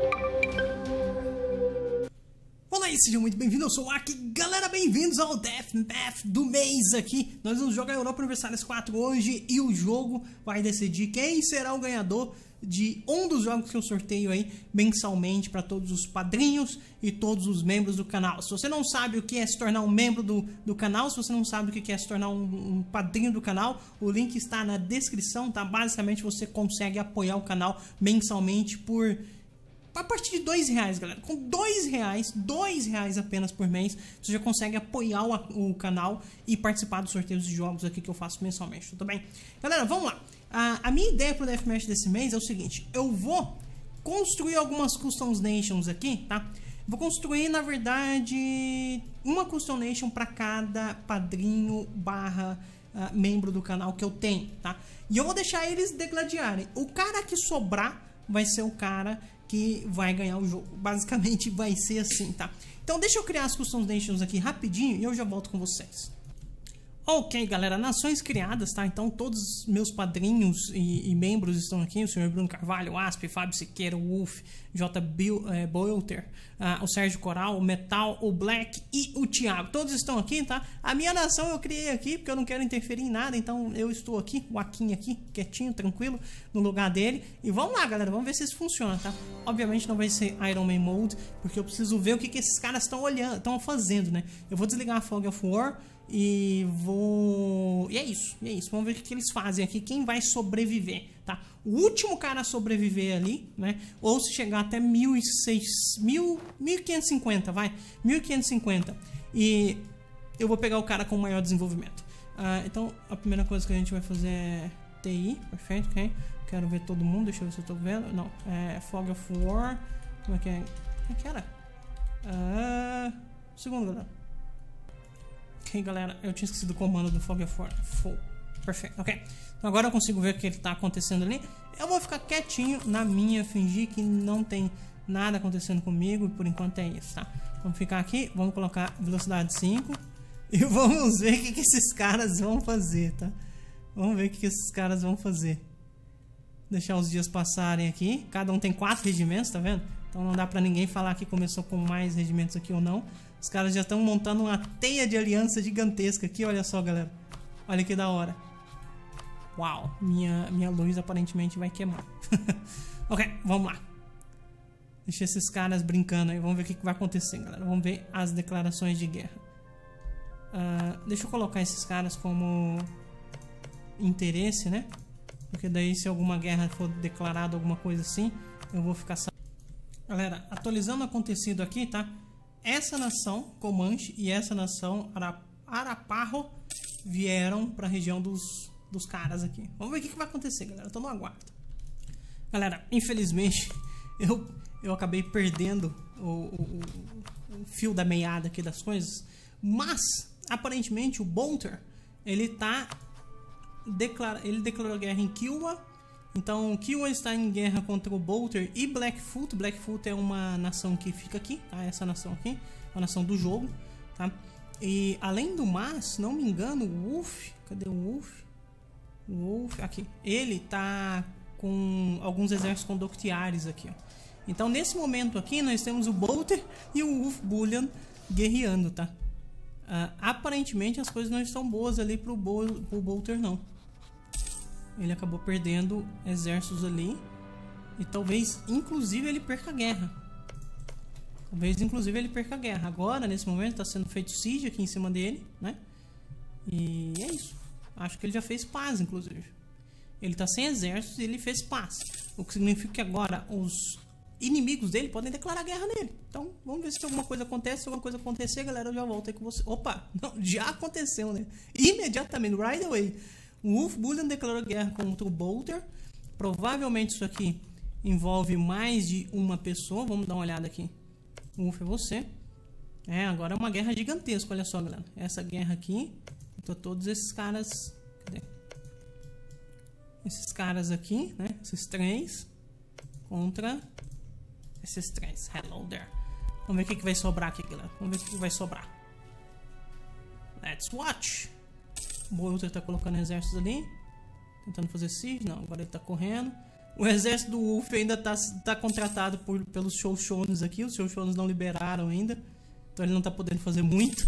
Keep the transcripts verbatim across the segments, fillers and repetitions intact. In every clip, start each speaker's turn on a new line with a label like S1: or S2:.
S1: Olá e sejam muito bem-vindos, eu sou o Aki. Galera, bem-vindos ao Deathmatch do mês aqui. Nós vamos jogar Europa Universalis quatro hoje e o jogo vai decidir quem será o ganhador de um dos jogos que eu sorteio aí mensalmente para todos os padrinhos e todos os membros do canal. Se você não sabe o que é se tornar um membro do, do canal, se você não sabe o que é se tornar um, um padrinho do canal, o link está na descrição, tá? Basicamente você consegue apoiar o canal mensalmente por... a partir de dois reais, galera. Com dois reais, dois reais apenas por mês, você já consegue apoiar o, o canal e participar dos sorteios de jogos aqui que eu faço mensalmente, tudo bem? Galera, vamos lá. A, a minha ideia pro Deathmatch desse mês é o seguinte: eu vou construir algumas Custom Nations aqui, tá? Vou construir, na verdade, uma Custom Nation para cada padrinho barra uh, membro do canal que eu tenho, tá? E eu vou deixar eles degladiarem. O cara que sobrar vai ser o cara que vai ganhar o jogo. Basicamente vai ser assim, tá? Então deixa eu criar as Custom Nations aqui rapidinho e eu já volto com vocês. Ok, galera, nações criadas, tá? Então todos os meus padrinhos e, e membros estão aqui. O senhor Bruno Carvalho, o Asp, Fábio Siqueira, o Wolf, J. Bill, é, Boilter, uh, o Sérgio Coral, o Metal, o Black e o Thiago. Todos estão aqui, tá? A minha nação eu criei aqui porque eu não quero interferir em nada. Então eu estou aqui, o Akin aqui, quietinho, tranquilo, no lugar dele. E vamos lá, galera, vamos ver se isso funciona, tá? Obviamente não vai ser Iron Man Mode, porque eu preciso ver o que, que esses caras estão olhando, estão fazendo, né? Eu vou desligar a Fog of War e vou... E é isso, e é isso. Vamos ver o que, que eles fazem aqui, quem vai sobreviver, tá? O último cara a sobreviver ali, né? Ou se chegar até mil e seiscentos, mil, mil quinhentos e cinquenta, vai? mil quinhentos e cinquenta. E eu vou pegar o cara com maior desenvolvimento. Uh, então, a primeira coisa que a gente vai fazer é T I, perfeito, ok? Quero ver todo mundo, deixa eu ver se eu tô vendo. Não, é Fog of War. Como é que é? Como é que era? Uh, segundo, galera. Ok, galera, eu tinha esquecido o comando do Fog of War. Full. Perfeito, ok. Então agora eu consigo ver o que está acontecendo ali. Eu vou ficar quietinho na minha, fingir que não tem nada acontecendo comigo. E por enquanto é isso, tá? Vamos ficar aqui, vamos colocar velocidade cinco. E vamos ver o que, que esses caras vão fazer, tá? Vamos ver o que, que esses caras vão fazer. Deixar os dias passarem aqui. Cada um tem quatro regimentos, tá vendo? Então não dá pra ninguém falar que começou com mais regimentos aqui ou não. Os caras já estão montando uma teia de aliança gigantesca aqui, olha só, galera. Olha que da hora. Uau, minha, minha luz aparentemente vai queimar. Ok, vamos lá. Deixa esses caras brincando aí, vamos ver o que, que vai acontecer, galera. Vamos ver as declarações de guerra. Uh, deixa eu colocar esses caras como interesse, né? Porque daí se alguma guerra for declarada, alguma coisa assim, eu vou ficar sabendo. Galera, atualizando o acontecido aqui, tá? Essa nação, Comanche, e essa nação, Araparro, vieram para a região dos, dos caras aqui. Vamos ver o que, que vai acontecer, galera. Eu tô no aguardo. Galera, infelizmente, eu, eu acabei perdendo o, o, o fio da meada aqui das coisas. Mas, aparentemente, o Bolter, ele tá... Declara, ele declarou guerra em Kiowa. Então, Kiowa está em guerra contra o Bolter e Blackfoot. Blackfoot é uma nação que fica aqui, tá? Essa nação aqui, uma nação do jogo, tá? E além do mais, se não me engano, o Wolf, cadê o Wolf? O Wolf, aqui. Ele tá com alguns exércitos condoctiares aqui, ó. Então, nesse momento aqui, nós temos o Bolter e o Wolf Bullion guerreando, tá? Uh, aparentemente, as coisas não estão boas ali pro, Bol pro Bolter, não. Ele acabou perdendo exércitos ali. E talvez, inclusive, ele perca a guerra. Talvez, inclusive, ele perca a guerra. Agora, nesse momento, está sendo feito siege aqui em cima dele, né? E é isso. Acho que ele já fez paz, inclusive. Ele está sem exércitos e ele fez paz. O que significa que agora os inimigos dele podem declarar guerra nele. Então, vamos ver se alguma coisa acontece. Se alguma coisa acontecer, galera, eu já volto aí com você. Opa! Não, já aconteceu, né? Imediatamente, right away. O Wolf Bullion declarou guerra contra o Bolter. Provavelmente isso aqui envolve mais de uma pessoa. Vamos dar uma olhada aqui. O Wolf é você. É, agora é uma guerra gigantesca. Olha só, galera. Essa guerra aqui. Então, todos esses caras... Cadê? Esses caras aqui, né? Esses três. Contra esses três. Hello there. Vamos ver o que, que vai sobrar aqui, galera. Vamos ver o que, que vai sobrar. Let's watch. O Bolter tá colocando exércitos ali. Tentando fazer siege. Não, agora ele tá correndo. O exército do Wolf ainda tá, tá contratado por, pelos Shoshones aqui. Os Shoshones não liberaram ainda. Então ele não tá podendo fazer muito.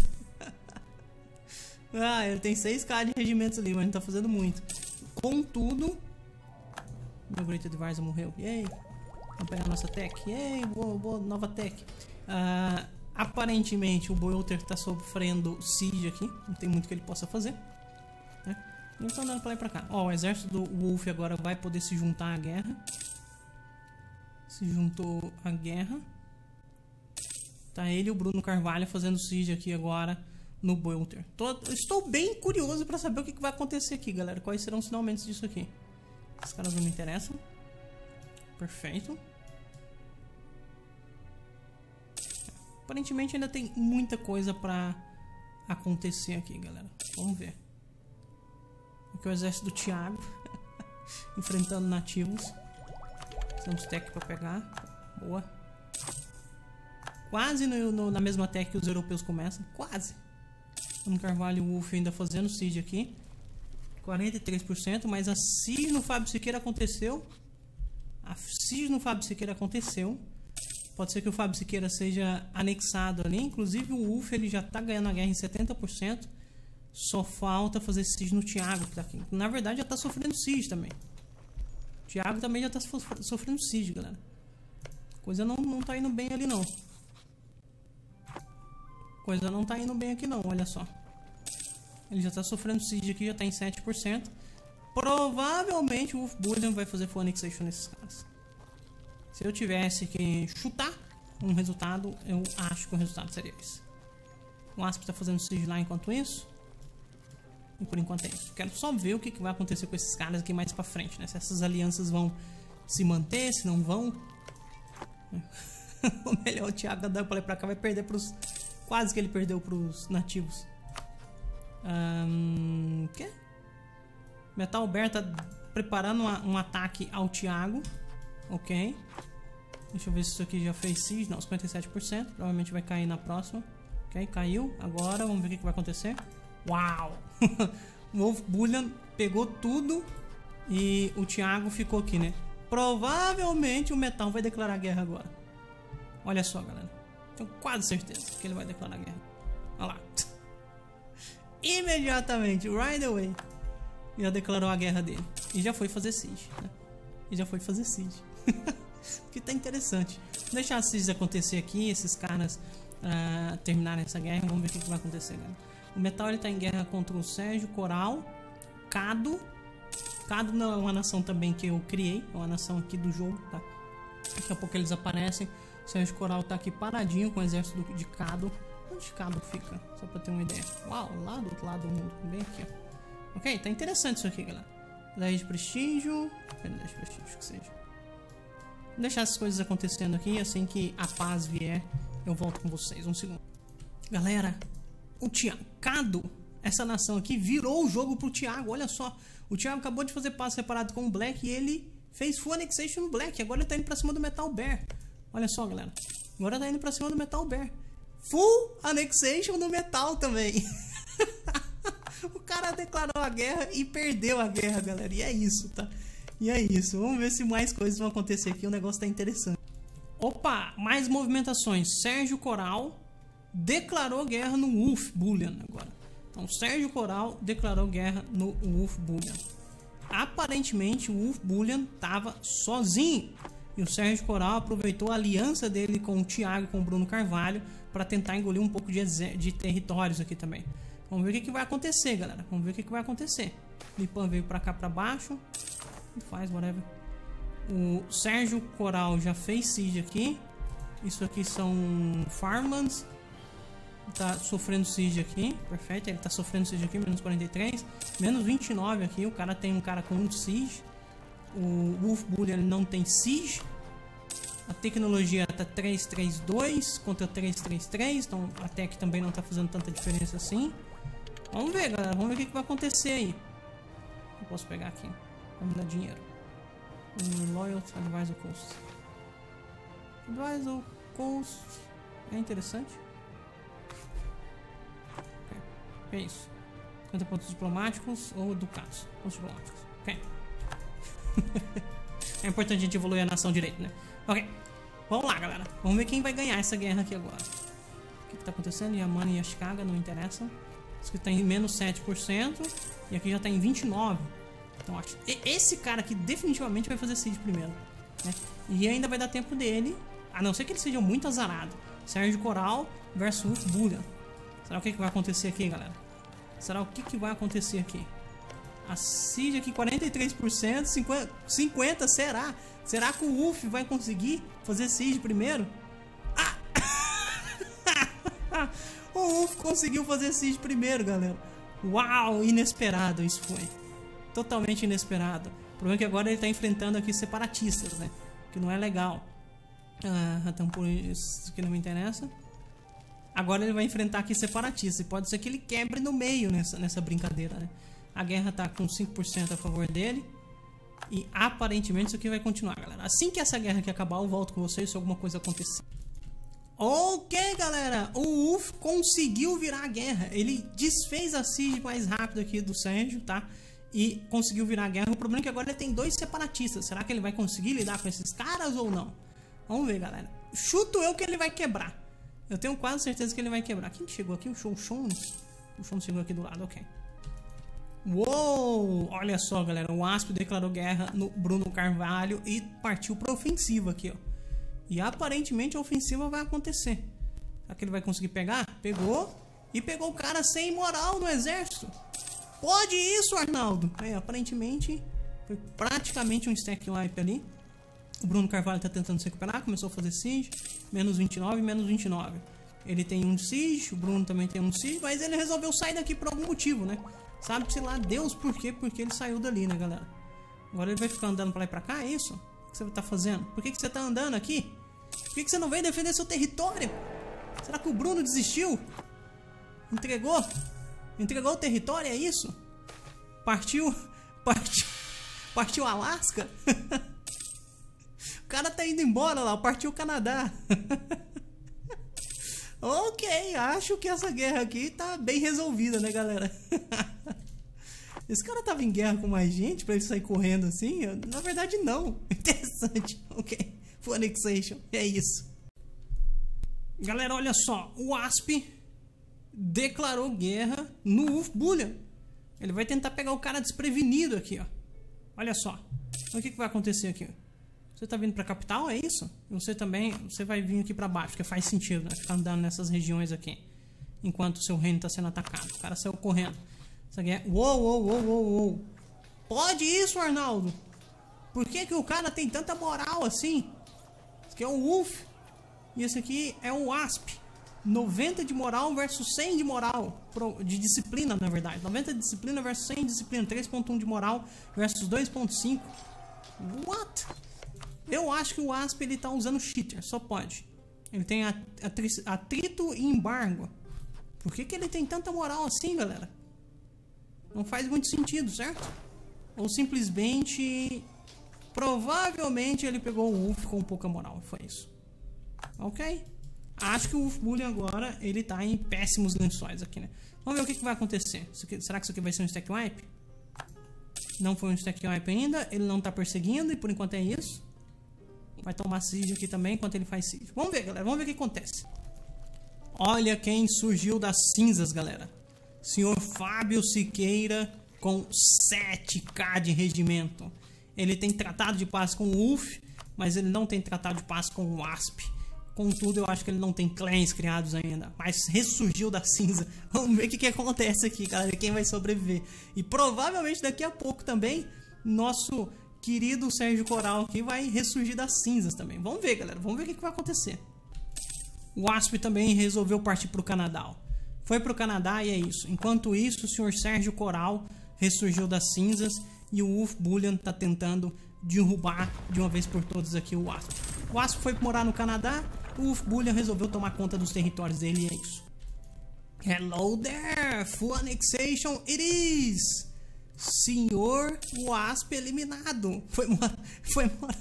S1: Ah, ele tem seis K de regimentos ali, mas não tá fazendo muito. Contudo... Meu Great Advisor morreu. Yay! Vamos pegar a nossa tech. Yay! Boa, boa, nova tech. Uh, aparentemente o Boyolter tá sofrendo siege aqui. Não tem muito que ele possa fazer. Né? Eles estão andando pra lá e pra cá. Ó, o exército do Wolf agora vai poder se juntar à guerra. Se juntou à guerra. Tá ele e o Bruno Carvalho fazendo siege aqui agora no Boyolter. Estou bem curioso pra saber o que, que vai acontecer aqui, galera. Quais serão os finalmente disso aqui. Esses caras não me interessam. Perfeito. Aparentemente ainda tem muita coisa pra acontecer aqui, galera. Vamos ver. Aqui é o exército do Thiago. Enfrentando nativos. Temos tech pra pegar. Boa. Quase no, no, na mesma tech que os europeus começam. Quase. O Carvalho e o Wolf ainda fazendo siege aqui. quarenta e três por cento. Mas a siege no Fábio Siqueira aconteceu. A siege no Fábio Siqueira aconteceu. Pode ser que o Fábio Siqueira seja anexado ali. Inclusive o Wolf ele já tá ganhando a guerra em setenta por cento. Só falta fazer siege no Thiago, que tá aqui. Na verdade já tá sofrendo siege também. O Thiago também já tá sofrendo siege, galera. Coisa não, não tá indo bem ali não. Coisa não tá indo bem aqui não, olha só. Ele já tá sofrendo siege aqui, já tá em sete por cento. Provavelmente o Wolf Bullion vai fazer full annexation nesses caras. Se eu tivesse que chutar um resultado, eu acho que o resultado seria esse. O Asp tá fazendo siege lá enquanto isso. E por enquanto é isso. Quero só ver o que, que vai acontecer com esses caras aqui mais pra frente, né? Se essas alianças vão se manter, se não vão. O melhor, o Thiago andando pra lá e pra cá vai perder pros... Quase que ele perdeu pros nativos. Um, que? Metal Bear tá preparando uma, um ataque ao Thiago. Ok. Deixa eu ver se isso aqui já fez siege. Não, cinquenta e sete por cento. Provavelmente vai cair na próxima. Ok, caiu. Agora vamos ver o que, que vai acontecer. Uau! O Wolf Bullion pegou tudo. E o Thiago ficou aqui, né? Provavelmente o Metal vai declarar guerra agora. Olha só, galera. Tenho quase certeza que ele vai declarar guerra. Olha lá. Imediatamente, right away, já declarou a guerra dele. E já foi fazer siege, né? E já foi fazer siege. Que tá interessante. Vou deixar a siege acontecer aqui, esses caras uh, terminarem essa guerra. Vamos ver o que, que vai acontecer, galera. O Metal ele tá em guerra contra o Sérgio Coral, Cado. Cado não é uma nação também que eu criei, é uma nação aqui do jogo, tá? Daqui a pouco eles aparecem. O Sérgio Coral tá aqui paradinho com o exército de Cado. Onde Cado fica? Só pra ter uma ideia. Uau, lá do outro lado do mundo, bem aqui, ó. Ok, tá interessante isso aqui, galera. dez de prestígio. dez de prestígio, que seja. Vou deixar essas coisas acontecendo aqui. Assim que a paz vier, eu volto com vocês. Um segundo. Galera, o Thiago, Cado, essa nação aqui, virou o jogo pro Thiago. Olha só. O Thiago acabou de fazer paz separado com o Black e ele fez full annexation no Black. Agora ele tá indo pra cima do Metal Bear. Olha só, galera. Agora tá indo pra cima do Metal Bear. Full annexation no Metal também. O cara declarou a guerra e perdeu a guerra, galera. E é isso, tá? E é isso. Vamos ver se mais coisas vão acontecer aqui. O negócio tá interessante. Opa, mais movimentações. Sérgio Coral declarou guerra no Wolf Bullion agora. Então, Sérgio Coral declarou guerra no Wolf Bullion. Aparentemente, o Wolf Bullion tava sozinho. E o Sérgio Coral aproveitou a aliança dele com o Thiago e com o Bruno Carvalho para tentar engolir um pouco de, de territórios aqui também. Vamos ver o que, que vai acontecer, galera. Vamos ver o que, que vai acontecer. Lipan veio para cá para baixo. Faz, whatever. O Sérgio Coral já fez siege aqui. Isso aqui são farmlands. Tá sofrendo siege aqui. Perfeito, ele tá sofrendo siege aqui. Menos quarenta e três. Menos vinte e nove aqui. O cara tem um cara com um siege. O Wolf Bullion não tem siege. A tecnologia tá três três dois contra três três três. Então a tech também não tá fazendo tanta diferença assim. Vamos ver, galera. Vamos ver o que, que vai acontecer aí. Eu posso pegar aqui. Vamos dar dinheiro. Um Loyalty Advisor Cost. Advisor Cost. É interessante. Okay. É isso. cinquenta pontos diplomáticos ou ducados. Pontos diplomáticos. Ok. É importante a gente evoluir a nação direito, né? Ok, vamos lá, galera. Vamos ver quem vai ganhar essa guerra aqui agora. O que, que tá acontecendo? Yamana e Ashikaga não interessam. Isso aqui tá em menos sete por cento. E aqui já tá em vinte e nove por cento. Então acho que esse cara aqui definitivamente vai fazer siege primeiro, né? E ainda vai dar tempo dele, a não ser que ele seja muito azarado. Sérgio Coral versus Bullion. Será o que, que vai acontecer aqui, galera? Será o que, que vai acontecer aqui? A siege aqui quarenta e três por cento, cinquenta por cento, cinquenta por cento, será? Será que o Wolf vai conseguir fazer siege primeiro? Ah! O Wolf conseguiu fazer siege primeiro, galera. Uau, inesperado isso foi. Totalmente inesperado. O problema é que agora ele está enfrentando aqui separatistas, né? Que não é legal. Ah, então por isso que não me interessa. Agora ele vai enfrentar aqui separatistas. E pode ser que ele quebre no meio nessa, nessa brincadeira, né? A guerra tá com cinco por cento a favor dele. E aparentemente isso aqui vai continuar, galera. Assim que essa guerra aqui acabar, eu volto com vocês se alguma coisa acontecer. Ok, galera. O Wolf conseguiu virar a guerra. Ele desfez a siege mais rápido aqui do Sérgio, tá? E conseguiu virar a guerra. O problema é que agora ele tem dois separatistas. Será que ele vai conseguir lidar com esses caras ou não? Vamos ver, galera. Chuto eu que ele vai quebrar. Eu tenho quase certeza que ele vai quebrar. Quem chegou aqui? O Show Shon. O Shon chegou aqui do lado, ok. Uou! Olha só, galera. O Asp declarou guerra no Bruno Carvalho e partiu para ofensiva aqui, ó. E aparentemente a ofensiva vai acontecer. Será que ele vai conseguir pegar? Pegou. E pegou o cara sem moral no exército. Pode isso, Arnaldo? É, aparentemente foi praticamente um stack wipe ali. O Bruno Carvalho tá tentando se recuperar. Começou a fazer siege. Menos vinte e nove, menos vinte e nove. Ele tem um siege. O Bruno também tem um siege. Mas ele resolveu sair daqui por algum motivo, né? Sabe-se lá Deus por quê? Porque ele saiu dali, né, galera? Agora ele vai ficar andando pra lá e pra cá, é isso? O que você tá fazendo? Por que, que você tá andando aqui? Por que, que você não veio defender seu território? Será que o Bruno desistiu? Entregou? Entregou o território, é isso? Partiu... Partiu... Partiu Alasca? O cara tá indo embora lá, partiu o Canadá. Ok, acho que essa guerra aqui tá bem resolvida, né, galera? Esse cara tava em guerra com mais gente pra ele sair correndo assim? Na verdade, não. Interessante. Ok. Full annexation. É isso. Galera, olha só. O Asp declarou guerra no Wolf Bullion. Ele vai tentar pegar o cara desprevenido aqui, ó. Olha só. Então, o que, que vai acontecer aqui? Você tá vindo pra capital, é isso? Você também, você vai vir aqui pra baixo, porque faz sentido, né? Ficar andando nessas regiões aqui. Enquanto o seu reino tá sendo atacado. O cara saiu correndo. Essa guerra... Uou, uou, uou, uou, uou. Pode isso, Arnaldo? Por que que o cara tem tanta moral assim? Esse aqui é o Wolf. E esse aqui é o Asp. noventa de moral versus cem de moral. De disciplina, na verdade. noventa de disciplina versus cem de disciplina. três ponto um de moral versus dois ponto cinco. What? Eu acho que o Asp ele tá usando cheater. Só pode. Ele tem atrito e embargo. Por que que ele tem tanta moral assim, galera? Não faz muito sentido, certo? Ou simplesmente... Provavelmente ele pegou o Wolf com pouca moral. Foi isso. Ok? Acho que o Wolf Bullion agora ele tá em péssimos lençóis aqui, né? Vamos ver o que, que vai acontecer. Isso aqui, será que isso aqui vai ser um stack wipe? Não foi um stack wipe ainda. Ele não tá perseguindo e por enquanto é isso. Vai tomar siege aqui também enquanto ele faz siege. Vamos ver, galera. Vamos ver o que acontece. Olha quem surgiu das cinzas, galera. Senhor Fábio Siqueira com sete K de regimento. Ele tem tratado de paz com o Wolf, mas ele não tem tratado de paz com o Asp. Contudo, eu acho que ele não tem clãs criados ainda. Mas ressurgiu da cinza. Vamos ver o que, que acontece aqui, galera. Quem vai sobreviver. E provavelmente daqui a pouco também, nosso querido Sérgio Coral aqui vai ressurgir das cinzas também. Vamos ver, galera. Vamos ver o que, que vai acontecer. O Asp também resolveu partir para o Canadá. Foi para o Canadá e é isso. Enquanto isso, o senhor Sérgio Coral ressurgiu das cinzas. E o Wolf Bullion está tentando derrubar de uma vez por todas aqui o Asp. O Asp foi morar no Canadá. O Wolf Bullion resolveu tomar conta dos territórios dele e é isso. Hello there! Full annexation it is! Senhor Wasp eliminado. Foi morar... Foi morar...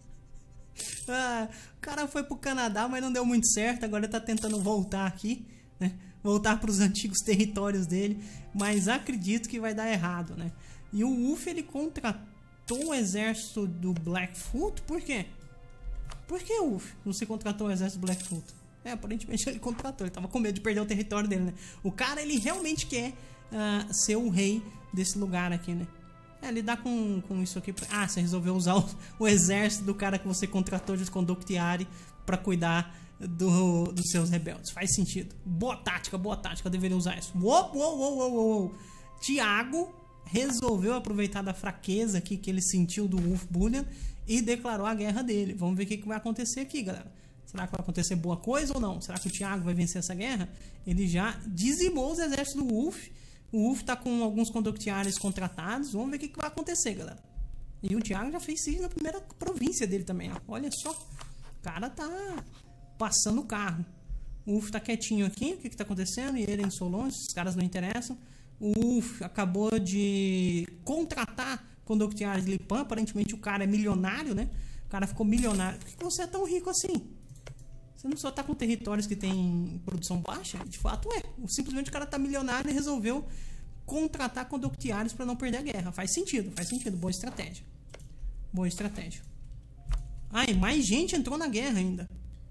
S1: Ah, o cara foi pro Canadá, mas não deu muito certo. Agora ele tá tentando voltar aqui, né? Voltar para os antigos territórios dele. Mas acredito que vai dar errado, né? E o Wolf, ele contra... contratou o exército do Blackfoot? Por quê? Por que, Ulf, você contratou o exército do Blackfoot? É, aparentemente ele contratou, ele tava com medo de perder o território dele, né? O cara, ele realmente quer uh, ser o rei desse lugar aqui, né? É, lidar com, com isso aqui. Pra... Ah, você resolveu usar o, o exército do cara que você contratou de Condottieri pra cuidar do, dos seus rebeldes. Faz sentido. Boa tática, boa tática, eu deveria usar isso. Uou, uou, uou, uou, uou. Tiago resolveu aproveitar da fraqueza aqui que ele sentiu do Ulf Bullion e declarou a guerra dele. Vamos ver o que, que vai acontecer aqui, galera. Será que vai acontecer boa coisa ou não? Será que o Tiago vai vencer essa guerra? Ele já dizimou os exércitos do Ulf. O Ulf tá com alguns Condottieri contratados. Vamos ver o que, que vai acontecer, galera. E o Tiago já fez siege na primeira província dele também, ó. Olha só. O cara tá passando o carro. O Ulf tá quietinho aqui. O que, que tá acontecendo? E ele em Solonge. Os caras não interessam. O Ulf acabou de contratar Condottieri de Lipan. Aparentemente o cara é milionário, né? O cara ficou milionário. Por que você é tão rico assim? Você não só tá com territórios que tem produção baixa? De fato é. Simplesmente o cara tá milionário e resolveu contratar Condottieri para não perder a guerra. Faz sentido, faz sentido. Boa estratégia. Boa estratégia. Ah, e mais gente entrou na guerra ainda.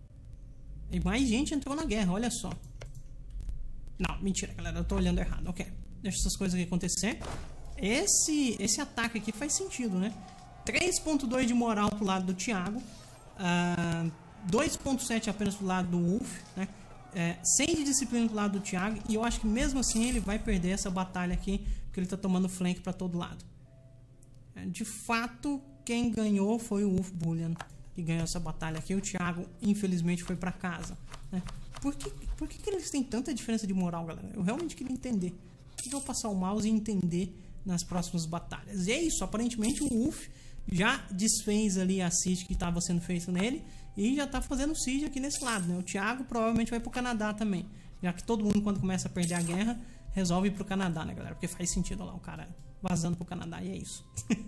S1: E mais gente entrou na guerra, olha só. Não, mentira, galera. Eu tô olhando errado. Ok. Deixa essas coisas aqui acontecer. Esse, esse ataque aqui faz sentido, né? três ponto dois de moral pro lado do Tiago. Uh, dois ponto sete apenas pro lado do Ulf, né? É, cem de disciplina pro lado do Tiago. E eu acho que mesmo assim ele vai perder essa batalha aqui, porque ele tá tomando flank para todo lado. É, de fato, quem ganhou foi o Ulf Bullion, que ganhou essa batalha aqui. O Tiago, infelizmente, foi para casa, né? Por que, por que, que eles têm tanta diferença de moral, galera? Eu realmente queria entender. Eu vou passar o mouse e entender nas próximas batalhas. E é isso, aparentemente o Ulf já desfez ali a siege que estava sendo feita nele e já está fazendo siege aqui nesse lado, né? O Tiago provavelmente vai para o Canadá também, já que todo mundo, quando começa a perder a guerra, resolve ir para o Canadá, né, galera? Porque faz sentido, olha lá, o cara vazando para o Canadá, e é isso.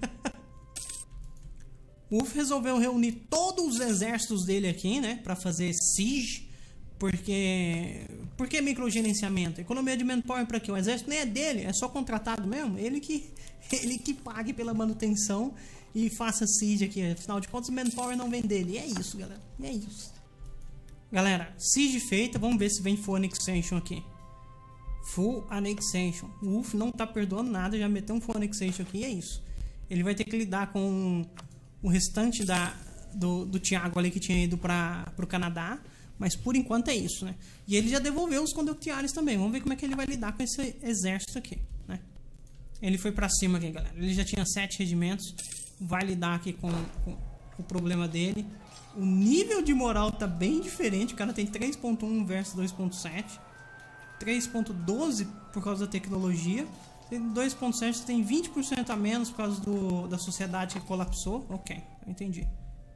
S1: O Ulf resolveu reunir todos os exércitos dele aqui, né, para fazer siege. Porque por que microgerenciamento? Economia de manpower para quê? O exército nem é dele, é só contratado mesmo. Ele que, ele que pague pela manutenção e faça siege aqui. Afinal de contas, o manpower não vem dele. E é isso, galera. E é isso. Galera, siege feita. Vamos ver se vem full annexation aqui. Full annexation. O Ulf não tá perdoando nada. Já meteu um full annexation aqui. E é isso. Ele vai ter que lidar com o restante da, do, do Tiago ali que tinha ido para o Canadá. Mas por enquanto é isso, né? E ele já devolveu os Condottieri também. Vamos ver como é que ele vai lidar com esse exército aqui, né? Ele foi pra cima aqui, galera. Ele já tinha sete regimentos. Vai lidar aqui com, com, com o problema dele. O nível de moral tá bem diferente. O cara tem três ponto um versus dois ponto sete. três ponto doze por causa da tecnologia. dois ponto sete tem vinte por cento a menos por causa do, da sociedade que colapsou. Ok, eu entendi.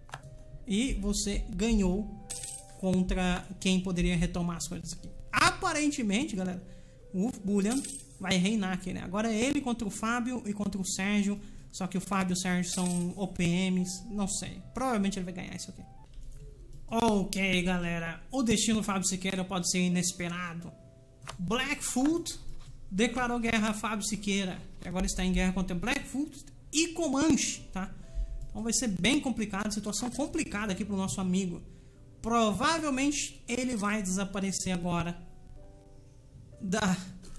S1: E você ganhou contra quem poderia retomar as coisas aqui. Aparentemente, galera, o Ulf Bullion vai reinar aqui, né? Agora é ele contra o Fábio e contra o Sérgio. Só que o Fábio e o Sérgio são O P Ms. Não sei. Provavelmente ele vai ganhar isso aqui. Ok, galera. O destino do Fábio Siqueira pode ser inesperado. Blackfoot declarou guerra a Fábio Siqueira. Que agora está em guerra contra Blackfoot e Comanche, tá? Então vai ser bem complicado. Situação complicada aqui para o nosso amigo. Provavelmente ele vai desaparecer agora da,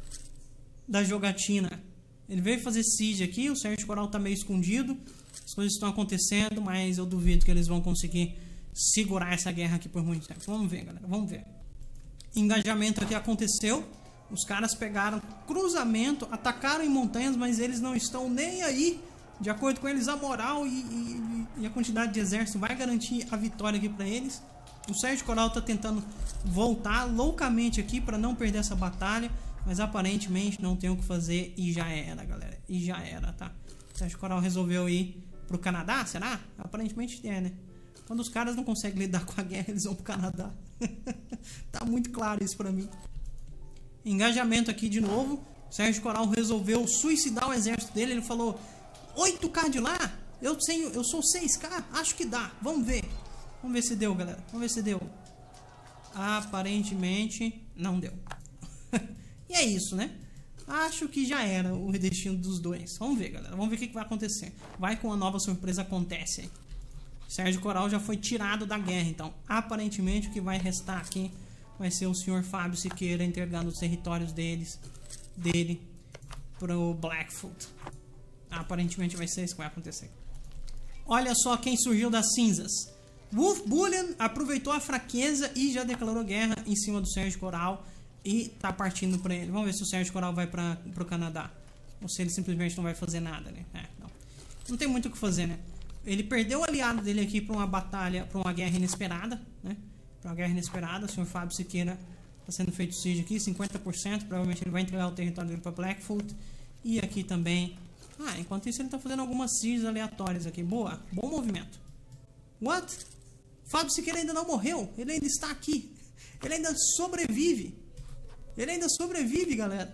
S1: da jogatina. Ele veio fazer siege aqui. O Sérgio Coral tá meio escondido. As coisas estão acontecendo, mas eu duvido que eles vão conseguir segurar essa guerra aqui por muito tempo. Vamos ver, galera, vamos ver. Engajamento aqui aconteceu. Os caras pegaram cruzamento, atacaram em montanhas, mas eles não estão nem aí. De acordo com eles, a moral e, e, e a quantidade de exército vai garantir a vitória aqui para eles. O Sérgio Coral está tentando voltar loucamente aqui para não perder essa batalha, mas aparentemente não tem o que fazer e já era, galera. E já era, tá? O Sérgio Coral resolveu ir pro Canadá, será? Aparentemente é, né? Quando os caras não conseguem lidar com a guerra, eles vão pro Canadá. Tá muito claro isso para mim. Engajamento aqui de novo. O Sérgio Coral resolveu suicidar o exército dele. Ele falou: oito K de lá? Eu, tenho, eu sou seis K? Acho que dá. Vamos ver. Vamos ver se deu, galera. Vamos ver se deu. Aparentemente não deu. E é isso, né? acho que já era o destino dos dois. Vamos ver, galera. Vamos ver o que, que vai acontecer. Vai que uma nova surpresa acontece aí. Sérgio Coral já foi tirado da guerra, então aparentemente o que vai restar aqui vai ser o senhor Fábio Siqueira entregando os territórios deles, dele pro Blackfoot. Aparentemente vai ser isso que vai acontecer. Olha só quem surgiu das cinzas. Wolf Bullion aproveitou a fraqueza e já declarou guerra em cima do Sérgio Coral e tá partindo para ele. Vamos ver se o Sérgio Coral vai para pro Canadá ou se ele simplesmente não vai fazer nada, né? É, não. Não tem muito o que fazer, né? Ele perdeu o aliado dele aqui para uma batalha, para uma guerra inesperada, né? Para uma guerra inesperada. O senhor Fábio Siqueira está sendo feito siege aqui, cinquenta por cento. Provavelmente ele vai entregar o território dele para Blackfoot. E aqui também. Ah, enquanto isso ele está fazendo algumas sieges aleatórias aqui. Boa, bom movimento. What? Fábio Siqueira ainda não morreu. Ele ainda está aqui. Ele ainda sobrevive. Ele ainda sobrevive, galera.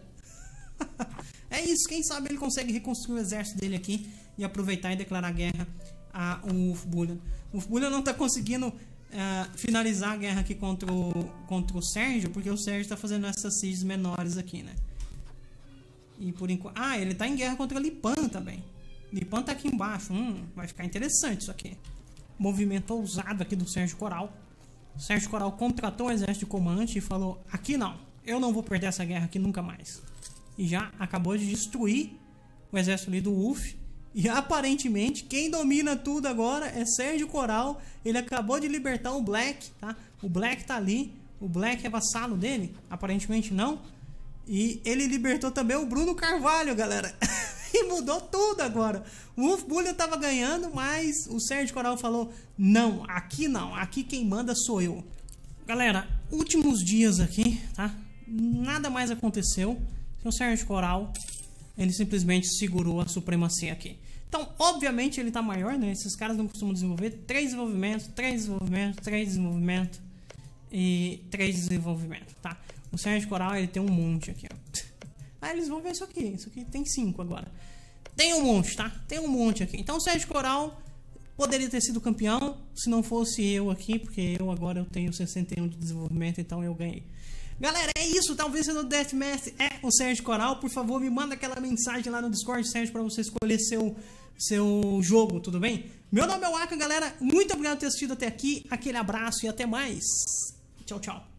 S1: É isso. Quem sabe ele consegue reconstruir o exército dele aqui e aproveitar e declarar guerra a um Wolf Bullion. O Wolf Bullion não está conseguindo uh, finalizar a guerra aqui contra o, contra o Sérgio, porque o Sérgio está fazendo essas sieges menores aqui, né? E por enquanto... Ah, ele está em guerra contra Lipan também. Lipan está aqui embaixo. Hum, vai ficar interessante isso aqui. Movimento ousado aqui do Sérgio Coral. O Sérgio Coral contratou o exército de comandante e falou: aqui não, eu não vou perder essa guerra aqui nunca mais. E já acabou de destruir o exército ali do Wolf. E aparentemente quem domina tudo agora é Sérgio Coral. Ele acabou de libertar o Black, tá? O Black tá ali. O Black é vassalo dele? Aparentemente não. E ele libertou também o Bruno Carvalho, galera. E mudou tudo agora. O Wolf Bullion tava ganhando, mas o Sérgio Coral falou: não, aqui não. Aqui quem manda sou eu. Galera, últimos dias aqui, tá? Nada mais aconteceu. O Sérgio Coral, ele simplesmente segurou a supremacia aqui. Então, obviamente, ele tá maior, né? Esses caras não costumam desenvolver três desenvolvimentos, três desenvolvimentos, três desenvolvimentos e três desenvolvimentos, tá? O Sérgio Coral, ele tem um monte aqui, ó. Ah, eles vão ver isso aqui. Isso aqui tem cinco agora. Tem um monte, tá? Tem um monte aqui. Então, o Sérgio Coral poderia ter sido campeão se não fosse eu aqui, porque eu agora eu tenho sessenta e um de desenvolvimento, então eu ganhei. Galera, é isso, tá? O vencedor do Deathmatch é o Sérgio Coral. Por favor, me manda aquela mensagem lá no Discord, Sérgio, para você escolher seu, seu jogo, tudo bem? Meu nome é o Aka, galera. Muito obrigado por ter assistido até aqui. Aquele abraço e até mais. Tchau, tchau.